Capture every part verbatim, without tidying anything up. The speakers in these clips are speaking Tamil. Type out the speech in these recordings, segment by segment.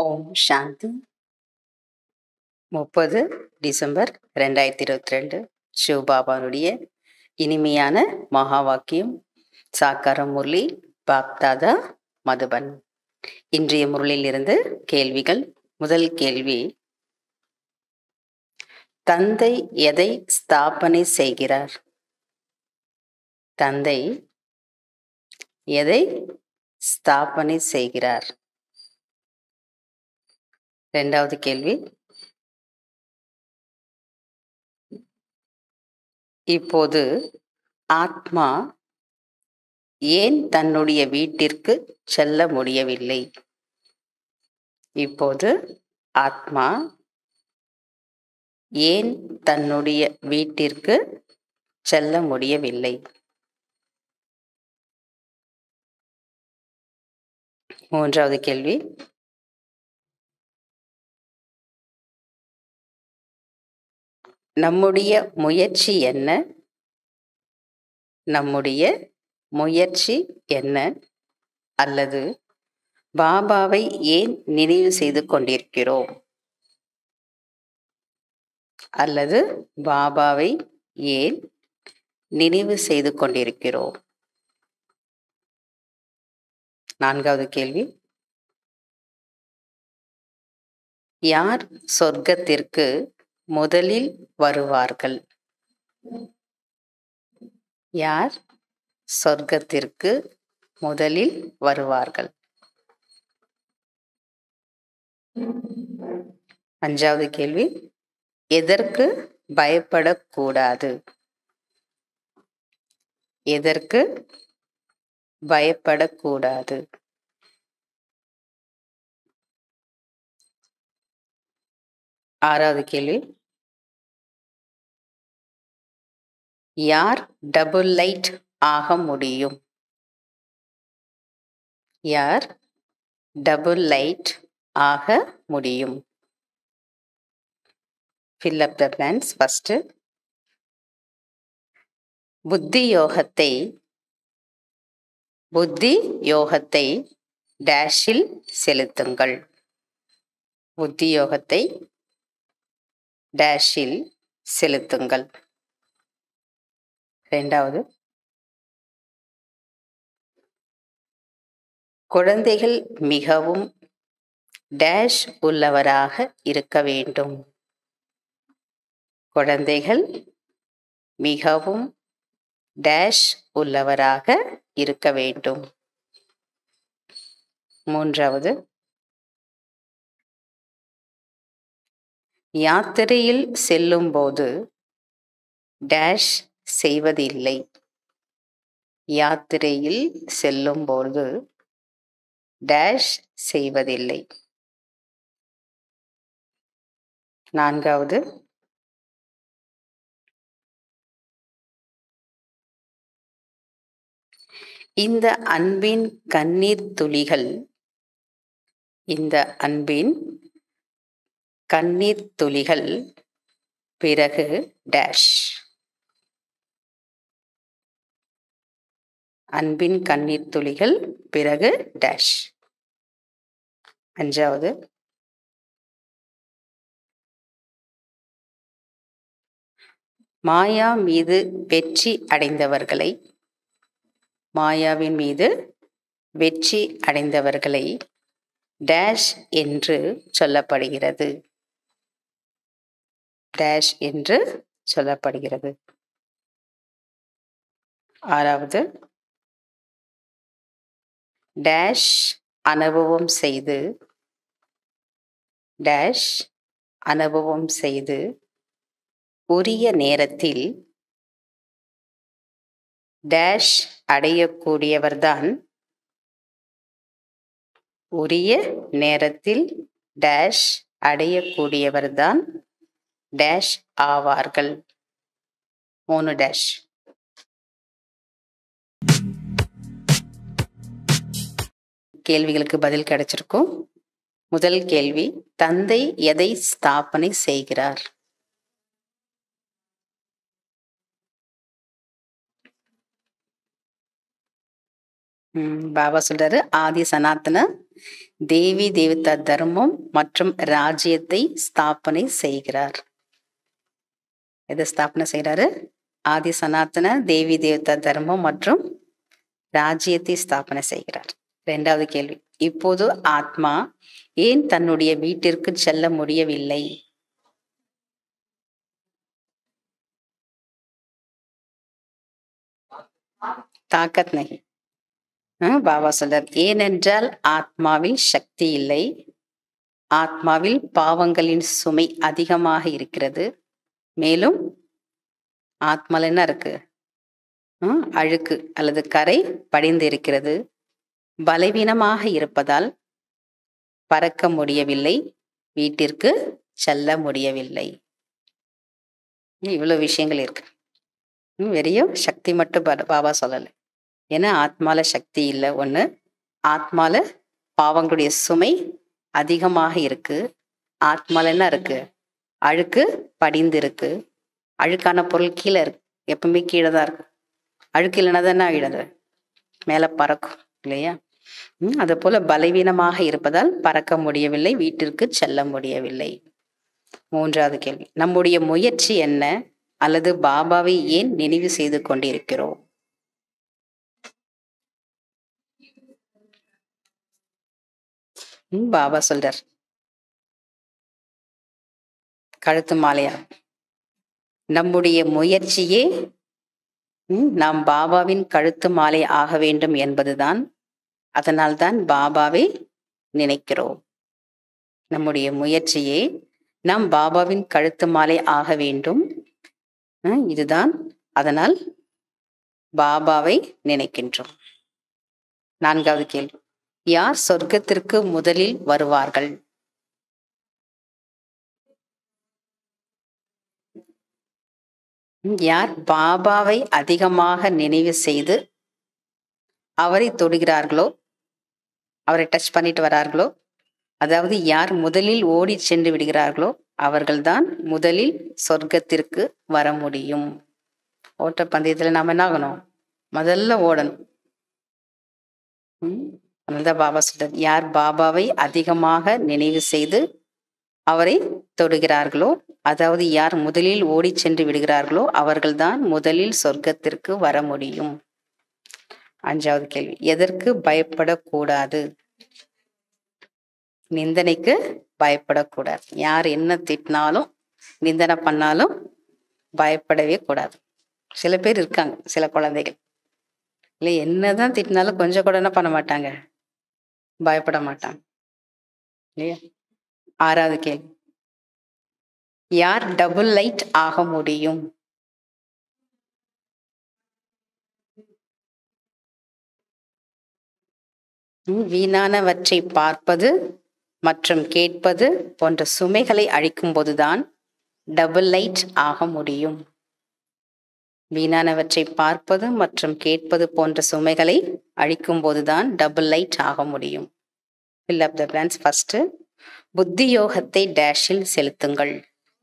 ஓம் சாந்தி. முப்பது டிசம்பர் ரெண்டாயிரத்தி இருபத்தி ரெண்டு சிவபாபாவுடைய இனிமையான மகா வாக்கியம். சாக்காரம் முரளி பாப்தாதா மதுபன். இன்றைய முரளியில் இருந்து கேள்விகள். முதல் கேள்வி: தந்தை எதை ஸ்தாபனை செய்கிறார்? தந்தை எதை ஸ்தாபனை செய்கிறார்? இரண்டாவது கேள்வி: இப்போது ஆத்மா ஏன் தன்னுடைய வீட்டிற்கு செல்ல முடியவில்லை? இப்போது ஆத்மா ஏன் தன்னுடைய வீட்டிற்கு செல்ல முடியவில்லை? மூன்றாவது கேள்வி: நம்முடைய முயற்சி என்ன? நம்முடைய முயற்சி என்ன? அல்லது பாபாவை ஏன் நினைவு செய்து கொண்டிருக்கிறோம்? அல்லது பாபாவை ஏன் நினைவு செய்து கொண்டிருக்கிறோம்? நான்காவது கேள்வி: யார் சொர்க்கத்திற்கு முதலில் வருவார்கள்? யார் சொர்க்கத்திற்கு முதலில் வருவார்கள்? அஞ்சாவது கேள்வி: எதற்கு பயப்படக்கூடாது? எதற்கு பயப்படக்கூடாது? ஆறாவது கேள்வி: யார் டபுள் லைட் ஆக முடியும்? யார் டபுள் லைட் ஆக முடியும்? fill up the blanks. first, புத்தி யோகத்தை புத்தி யோகத்தை டேஷில் செலுத்துங்கள். புத்தி யோகத்தை டேஷில் செலுத்துங்கள். இரண்டாவது, குழந்தைகள் மிகவும் டேஷ் உள்ளவராக இருக்க வேண்டும். குழந்தைகள் மிகவும் டேஷ் உள்ளவராக இருக்க வேண்டும். மூன்றாவது, யாத்திரையில் செல்லும்போது டேஷ் செய்வதில்லை. யாத்திரையில் செல்லும்போது டேஷ் செய்வதில்லை. நான்காவது, இந்த அன்பின் கண்ணீர் துளிகள் இந்த அன்பின் கண்ணீர் துளிகள் பிறகு டேஷ். அன்பின் கண்ணீர் துளிகள் பிறகு டேஷ். அஞ்சாவது, மாயா மீது வெற்றி அடைந்தவர்களை மாயாவின் மீது வெற்றி அடைந்தவர்களை டேஷ் என்று சொல்லப்படுகிறது. டேஷ் என்று சொல்லப்படுகிறது. ஆறாவது, டேஷ் அனுபவம் செய்து டேஷ் அனுபவம் செய்து உரிய நேரத்தில் டேஷ் அடையக்கூடியவர்தான் உரிய நேரத்தில் டேஷ் அடையக்கூடியவர்தான் டேஷ் ஆவார்கள். மூணு டேஷ். கேள்விகளுக்கு பதில் கிடைச்சிருக்கும். முதல் கேள்வி: தந்தை எதை ஸ்தாபனை செய்கிறார்? பாபா சொல்றாரு, ஆதி சனாத்தன தேவி தேவதா தர்மம் மற்றும் ராஜ்யத்தை ஸ்தாபனை செய்கிறார். எதை ஸ்தாபனை செய்கிறாரு? ஆதி சனாத்தன தேவி தேவதா தர்மம் மற்றும் ராஜ்யத்தை ஸ்தாபனை செய்கிறார். இரண்டாவது கேள்வி, இப்போது ஆத்மா ஏன் தன்னுடைய வீட்டிற்கு செல்ல முடியவில்லை? தாக்கத் நகி. பாபா சொல்றார், ஏனென்றால் ஆத்மாவில் சக்தி இல்லை, ஆத்மாவில் பாவங்களின் சுமை அதிகமாக இருக்கிறது, மேலும் ஆத்மால என்ன இருக்கு? அழுக்கு அல்லது கரை படிந்து இருக்கிறது, பலவீனமாக இருப்பதால் பறக்க முடியவில்லை, வீட்டிற்கு செல்ல முடியவில்லை. இவ்வளவு விஷயங்கள் இருக்கு. வெறியும் சக்தி மட்டும் பாபா சொல்லலை. ஏன்னா ஆத்மால சக்தி இல்லை. ஒண்ணு, ஆத்மால பாவங்களுடைய சுமை அதிகமாக இருக்கு, ஆத்மால என்ன இருக்கு? அழுக்கு படிந்து இருக்கு. அழுக்கான பொருள் கீழே இருக்கு, எப்பவுமே கீழே தான் இருக்கு. அழுக்கு இல்லைன்னா தான் என்ன ஆகிடுது? மேல பறக்கும் இல்லையா? உம் அது போல பலவீனமாக இருப்பதால் பறக்க முடியவில்லை, வீட்டிற்கு செல்ல முடியவில்லை. மூன்றாவது கேள்வி, நம்முடைய முயற்சி என்ன, அல்லது பாபாவை ஏன் நினைவு செய்து கொண்டிருக்கிறோம்? பாபா சொல்றார், கழுத்து மாலையா, நம்முடைய முயற்சியே நாம் பாபாவின் கழுத்து மாலை ஆக வேண்டும் என்பதுதான். அதனால்தான் பாபாவை நினைக்கிறோம். நம்முடைய முயற்சியே நாம் பாபாவின் கழுத்து மாலை ஆக வேண்டும், இதுதான். அதனால் பாபாவை நினைக்கின்றோம். நான்காவது கேள்வி, யார் சொர்க்கத்திற்கு முதலில் வருவார்கள்? யார் பாபாவை அதிகமாக நினைவு செய்து அவரை தொடுகிறார்களோ, அவரை டச் பண்ணிட்டு வரார்களோ, அதாவது யார் முதலில் ஓடி சென்று விடுகிறார்களோ அவர்கள்தான் முதலில் சொர்க்கத்திற்கு வர முடியும். ஓட்டப்பந்தயத்துல நாம என்ன ஆகணும்? முதல்ல ஓடணும். உம் அதனால்தான் பாபா சொல்றார், யார் பாபாவை அதிகமாக நினைவு செய்து அவரை தொடுகிறார்களோ, அதாவது யார் முதலில் ஓடி சென்று விடுகிறார்களோ அவர்கள்தான் முதலில் சொர்க்கத்திற்கு வர முடியும். அஞ்சாவது கேள்வி, எதற்கு பயப்படக்கூடாது? நிந்தனைக்கு பயப்படக்கூடாது. யார் என்ன திட்டினாலும் நிந்தனை பண்ணாலும் பயப்படவே கூடாது. சில பேர் இருக்காங்க, சில குழந்தைகள் இல்லை, என்னதான் திட்டினாலும் கொஞ்சம் கூட என்ன பண்ண மாட்டாங்க, பயப்பட மாட்டாங்க இல்லையா? ஆறாவது கேள்வி, யார் டபுள் லைட் ஆக முடியும்? வீணானவற்றை பார்ப்பது மற்றும் கேட்பது போன்ற சுமைகளை அழிக்கும் போதுதான் டபுள் லைட் ஆக முடியும். வீணானவற்றை பார்ப்பது மற்றும் கேட்பது போன்ற சுமைகளை அழிக்கும் போதுதான் டபுள் லைட் ஆக முடியும். Fill up the blanks. First, புத்தி யோகத்தை டேஷில் செலுத்துங்கள்.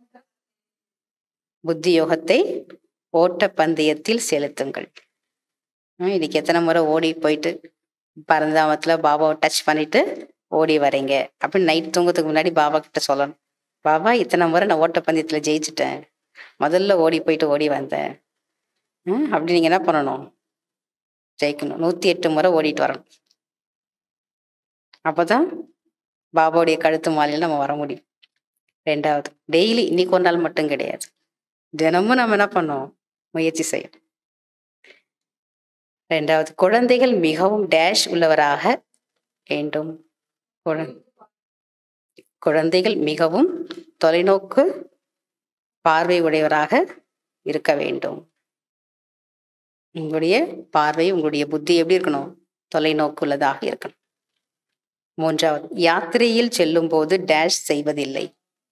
புத்தி யோகத்தை ஓட்ட பந்தயத்தில் செலுத்துங்கள். இன்னைக்கு எத்தனை முறை ஓடி போயிட்டு பரந்தாமத்துல பாபாவை டச் பண்ணிட்டு ஓடி வரீங்க அப்படின்னு நைட் தூங்கத்துக்கு முன்னாடி பாபா கிட்ட சொல்லணும். பாபா, இத்தனை முறை நான் ஓட்டப்பந்தயத்துல ஜெயிச்சுட்டேன், முதல்ல ஓடி போயிட்டு ஓடி வந்தேன் அப்படி நீங்க என்ன பண்ணணும்? ஜெயிக்கணும். நூத்தி எட்டு முறை ஓடிட்டு வரணும். அப்பதான் பாபாவுடைய கழுத்து மாலையில நம்ம வர முடியும். ரெண்டாவது, டெய்லி, இன்னைக்கு ஒரு நாள் மட்டும் கிடையாது, தினமும் நம்ம என்ன பண்ணோம்? முயற்சி செய்யணும். ரெண்டாவது, குழந்தைகள் மிகவும் டேஷ் உள்ளவராக வேண்டும். குழந்தைகள் மிகவும் தொலைநோக்கு பார்வை உடையவராக இருக்க வேண்டும். உங்களுடைய பார்வை, உங்களுடைய புத்தி எப்படி இருக்கணும்? தொலைநோக்கு உள்ளதாக இருக்கணும். மூன்றாவது, யாத்திரையில் செல்லும் போது டேஷ் செய்வதில்லை.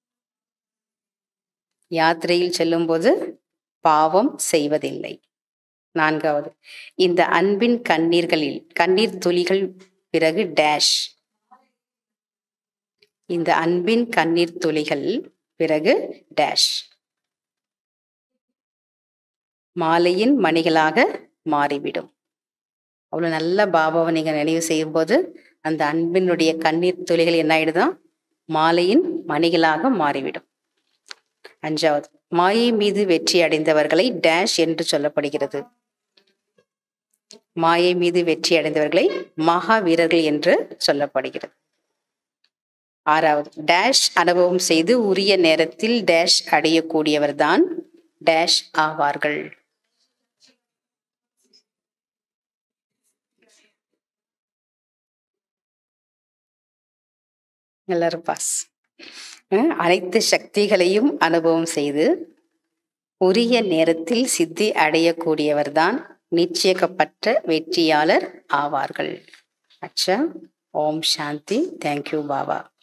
யாத்திரையில் செல்லும் போது பாவம் செய்வதில்லை. நான்காவது, இந்த அன்பின் கண்ணீர்களில் கண்ணீர் துளிகள் பிறகு டேஷ். இந்த அன்பின் கண்ணீர் துளிகள் பிறகு டேஷ். மாலையின் மணிகளாக மாறிவிடும். அவ்வளவு நல்ல பாபாவை நீங்க நினைவு செய்யும் போது அந்த அன்பினுடைய கண்ணீர் துளிகள் என்ன ஆயிடுதான்? மாலையின் மணிகளாக மாறிவிடும். அஞ்சாவது, மாயை மீது வெற்றி அடைந்தவர்களை டேஷ் என்று சொல்லப்படுகிறது. மாயை மீது வெற்றி அடைந்தவர்களை மகா வீரர்கள் என்று சொல்லப்படுகிறது. ஆறாவது, டேஷ் அனுபவம் செய்து உரிய நேரத்தில் டேஷ் அடையக்கூடியவர் தான் டேஷ் ஆவார்கள். எல்லாரும் பாஸ். அனைத்து சக்திகளையும் அனுபவம் செய்து உரிய நேரத்தில் சித்தி அடையக்கூடியவர் தான் நிச்சயிக்கப்பட்ட வெற்றியாளர் ஆவார்கள். அச்சா. ஓம் சாந்தி. தேங்க்யூ பாபா.